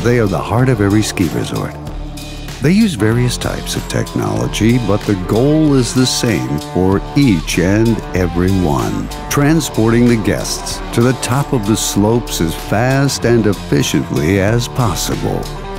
They are the heart of every ski resort. They use various types of technology, but the goal is the same for each and every one. Transporting the guests to the top of the slopes as fast and efficiently as possible.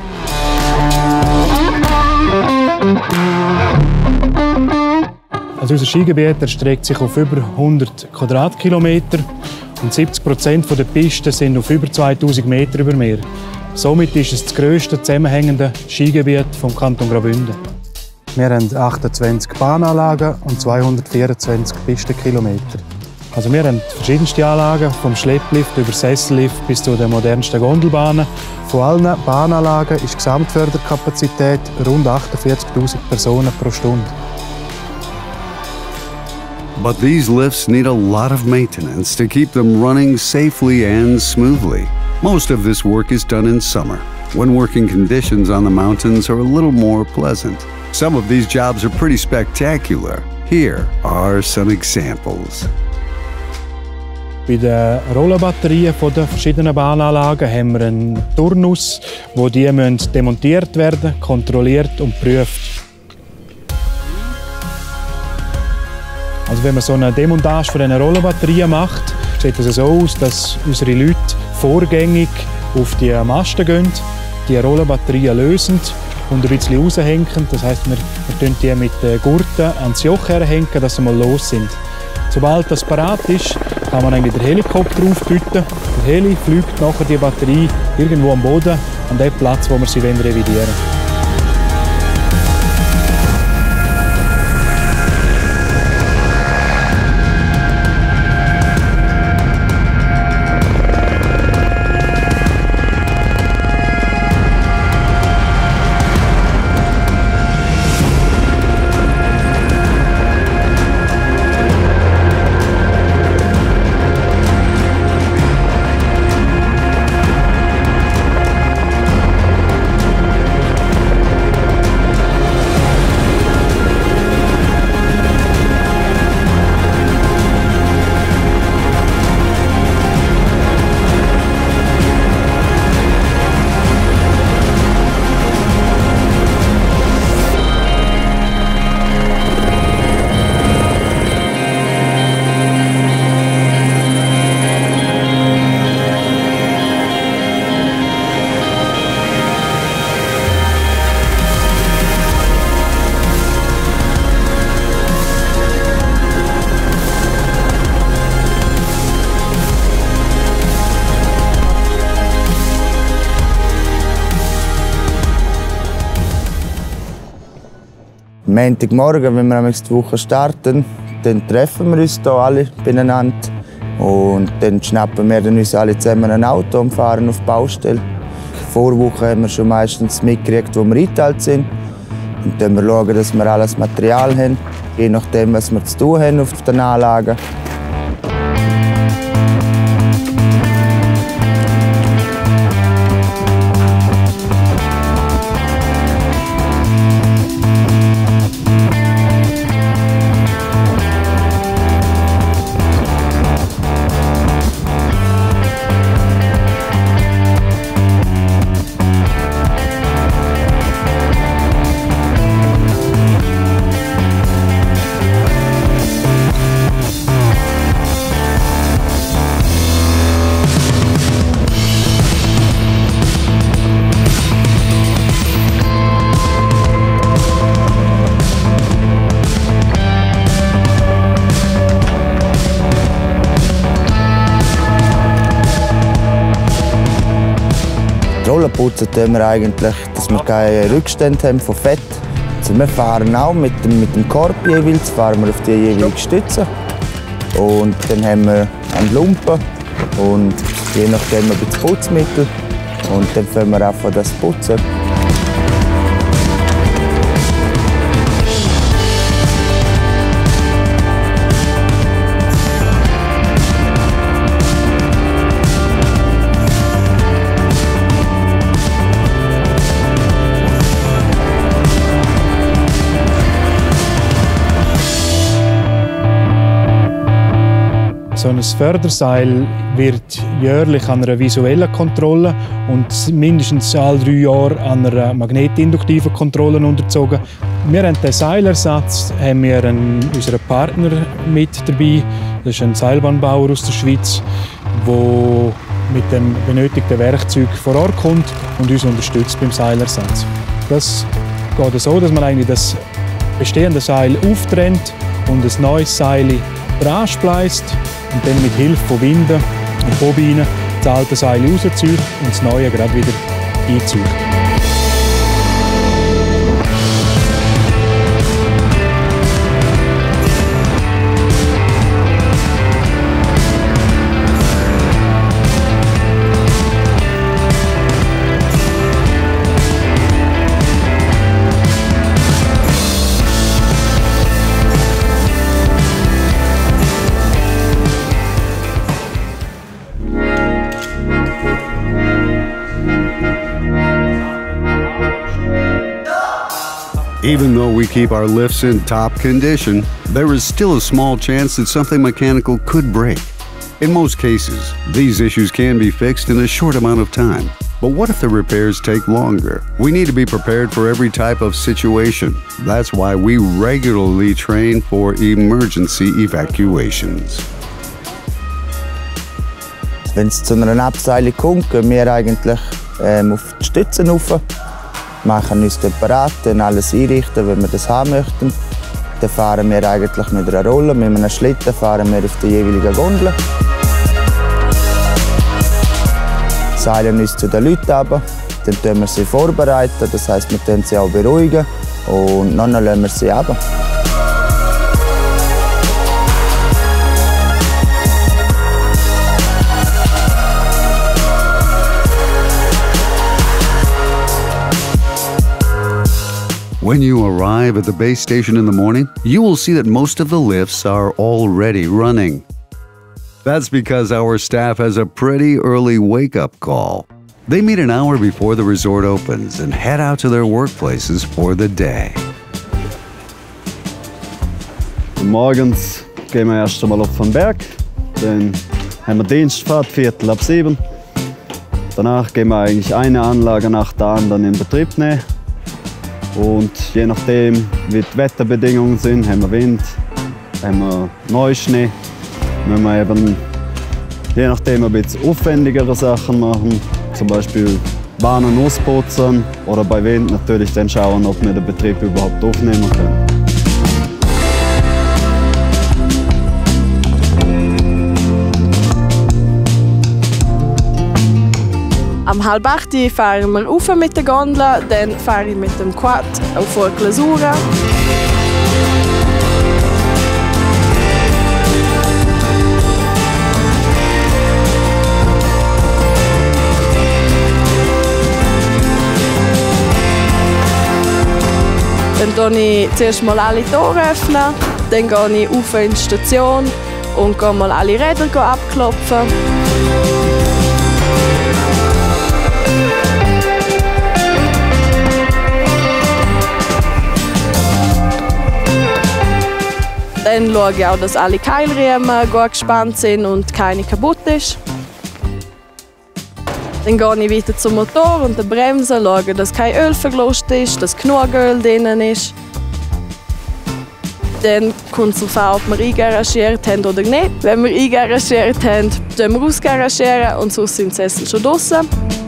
Also unser Skigebiet erstreckt sich auf über 100 Quadratkilometer und 70% der Pisten sind auf über 2000 Meter über Meer. Somit ist es das grösste zusammenhängende Skigebiet vom Kanton Graubünden. Wir haben 28 Bahnanlagen und 224 Pistenkilometer. Also wir haben verschiedenste Anlagen, vom Schlepplift über Sessellift bis zu den modernsten Gondelbahnen. Von allen Bahnanlagen ist die Gesamtförderkapazität rund 48.000 Personen pro Stunde. But these lifts need a lot of maintenance to keep them running safely and smoothly. Most of this work is done in summer, when working conditions on the mountains are a little more pleasant. Some of these jobs are pretty spectacular. Here are some examples. Bei den Rollenbatterien der verschiedenen Bahnanlagen haben wir einen Turnus, wo die demontiert werden, kontrolliert und geprüft. Also wenn man so eine Demontage von diesen Rollenbatterien macht, sieht es so aus, dass unsere Leute vorgängig auf die Masten gehen, die Rollenbatterien lösen und ein bisschen raushängen. Das heisst, wir hängen die mit Gurten ans Joch herhängen, dass sie mal los sind. Sobald das parat ist, kann man eigentlich den Helikopter aufbieten. Der Heli fliegt nachher die Batterie irgendwo am Boden, an den Platz, wo wir sie revidieren wollen. Am Montagmorgen, wenn wir die Woche starten, dann treffen wir uns hier alle beieinander. Und dann schnappen wir uns alle zusammen ein Auto und fahren auf die Baustelle. Vor der Woche haben wir schon meistens mitgekriegt, wo wir eingeteilt sind. Und dann schauen wir, dass wir alles Material haben, je nachdem, was wir zu tun haben auf den Anlagen. Rollenputzen tun wir eigentlich, dass wir keine Rückstände haben von Fett. Also wir fahren auch mit dem Korb jeweils, fahren wir auf die jeweilige Stütze. Und dann haben wir einen Lumpen und je nachdem ein bisschen Putzmittel. Und dann fangen wir an, das zu putzen. So ein Förderseil wird jährlich an einer visuellen Kontrolle und mindestens alle 3 Jahre an einer magnetinduktiven Kontrolle unterzogen. Wir haben den Seilersatz unseren Partner mit dabei. Das ist ein Seilbahnbauer aus der Schweiz, der mit dem benötigten Werkzeug vor Ort kommt und uns unterstützt beim Seilersatz. Das geht so, dass man eigentlich das bestehende Seil auftrennt und ein neues Seil dran spleist und dann mit Hilfe von Winden und Bobinen das alte Seil rauszieht und das neue gerade wieder einzieht. Even though we keep our lifts in top condition, there is still a small chance that something mechanical could break. In most cases, these issues can be fixed in a short amount of time. But what if the repairs take longer? We need to be prepared for every type of situation. That's why we regularly train for emergency evacuations. Wenn es zu einer Abseilung kommt, gehen wir eigentlich auf die Stützen rauf, machen uns dort bereit, alles einrichten, wenn wir das haben möchten. Dann fahren wir eigentlich mit einer Rolle, mit einem Schlitten fahren wir auf die jeweiligen Gondel. Seilen uns zu den Leuten runter, dann tun wir sie vorbereiten, das heisst, wir tun sie auch beruhigen und dann lassen wir sie runter. When you arrive at the base station in the morning, you will see that most of the lifts are already running. That's because our staff has a pretty early wake-up call. They meet an hour before the resort opens and head out to their workplaces for the day. Morgens gehen wir erst einmal auf den Berg, dann haben wir Dienstfahrt, 6:45. Danach gehen wir eigentlich eine Anlage nach der anderen in Betrieb nehmen. Und je nachdem, wie die Wetterbedingungen sind, haben wir Wind, haben wir Neuschnee, müssen wir eben je nachdem ein bisschen aufwendigere Sachen machen, zum Beispiel Bahnen ausputzen oder bei Wind natürlich dann schauen, ob wir den Betrieb überhaupt aufnehmen können. Am 7:30 fahren wir rauf mit der Gondel, dann fahre ich mit dem Quad auf Fort Clausura. Dann öffne ich zuerst mal alle Tore, dann gehe ich auf in die Station und gehe mal alle Räder abklopfen. Dann schaue ich auch, dass alle Keilriemen gut gespannt sind und keine kaputt ist. Dann gehe ich weiter zum Motor und den Bremsen, schaue, dass kein Öl verglast ist, dass genug Öl drin ist. Dann kommt es darauf an, ob wir eingaragert haben oder nicht. Wenn wir eingaragert haben, dann wir ausgaragieren und sonst sind die Sessel schon draussen.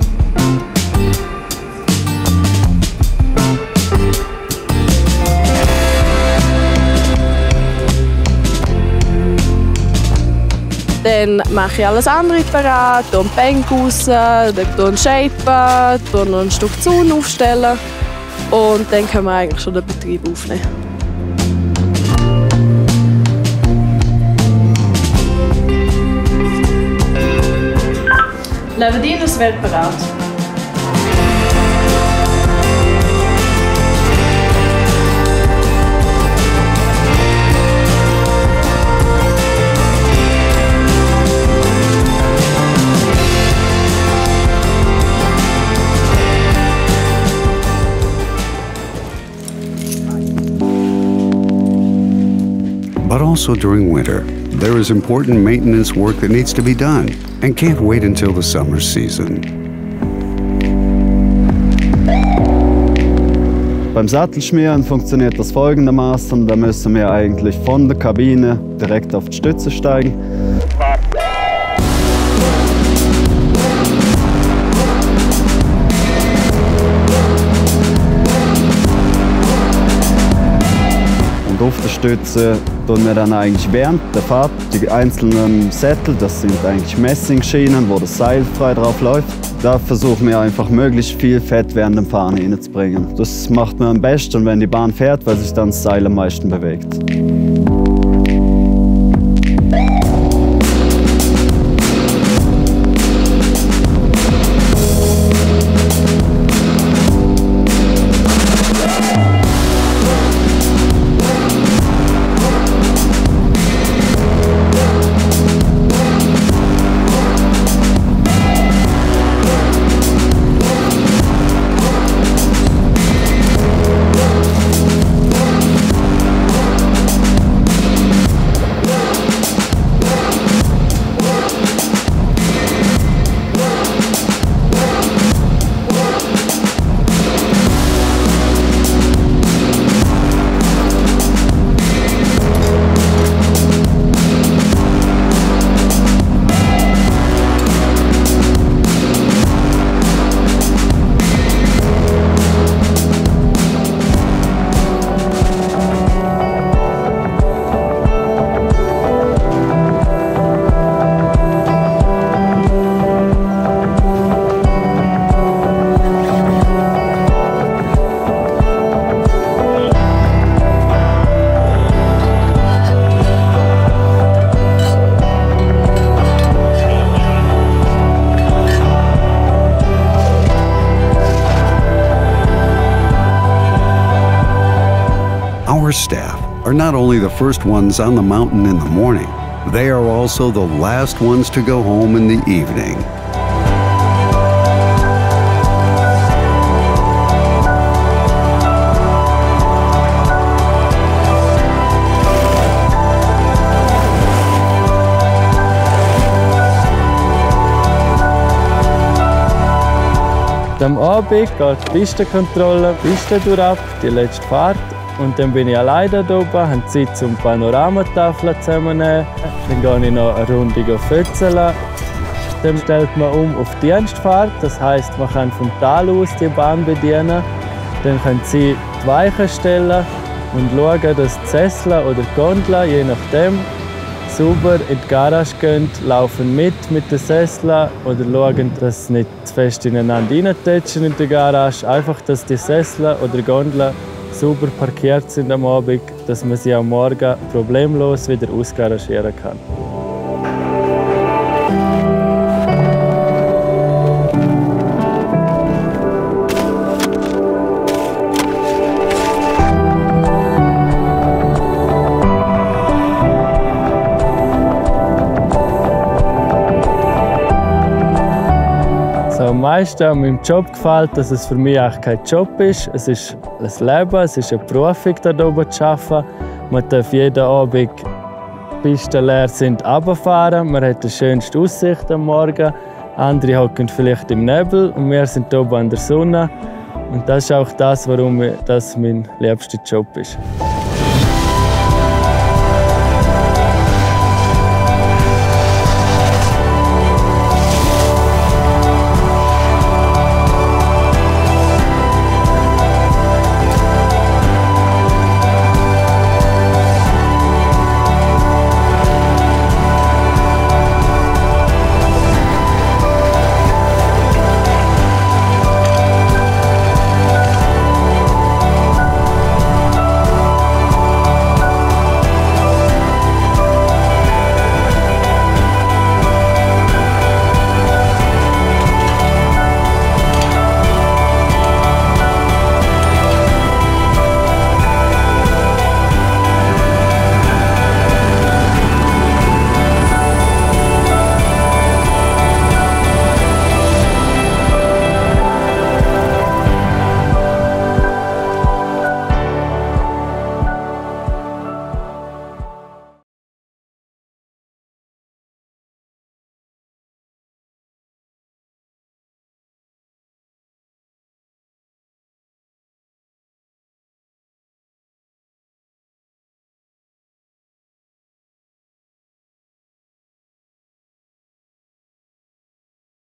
Dann mache ich alles andere parat, die Bänke raus, dann shapen, dann noch ein Stück Zaun aufstellen und dann können wir eigentlich schon den Betrieb aufnehmen. Level das wird parat. But also during winter, there is important maintenance work that needs to be done and can't wait until the summer season. Beim Sattelschmieren funktioniert das folgendermaßen. Da müssen wir eigentlich von der Kabine direkt auf die Stütze steigen. Und auf der Stütze tun wir dann eigentlich während der Fahrt die einzelnen Sättel, das sind eigentlich Messingschienen, wo das Seil frei drauf läuft. Da versuchen wir einfach möglichst viel Fett während dem Fahren hineinzubringen. Das macht man am besten, wenn die Bahn fährt, weil sich dann das Seil am meisten bewegt. Our staff are not only the first ones on the mountain in the morning, they are also the last ones to go home in the evening. Am Abend geht die Pistenkontrolle, die Piste durchab, die letzte Fahrt. Und dann bin ich alleine da oben, habe Zeit zum Panoramatafel zusammennehmen. Dann gehe ich noch eine Runde fützeln. Dann stellt man auf Dienstfahrt, das heisst, man kann vom Tal aus die Bahn bedienen. Dann können Sie die Weichen stellen und schauen, dass die Sessel oder die Gondel, je nachdem, sauber in die Garage gehen, laufen mit den Sesseln oder schauen, dass sie nicht zu fest ineinander reintatschen in der Garage. Einfach, dass die Sessel oder Gondel sauber parkiert sind am Abend, dass man sie am Morgen problemlos wieder ausgaragieren kann. Am meisten an meinem Job gefällt, dass es für mich eigentlich kein Job ist. Es ist ein Leben, es ist eine Berufung, hier oben zu arbeiten. Man darf jeden Abend, die Pisten leer sind, runterfahren. Man hat die schönste Aussicht am Morgen. Andere hocken vielleicht im Nebel und wir sind hier oben an der Sonne. Und das ist auch das, warum das mein liebster Job ist.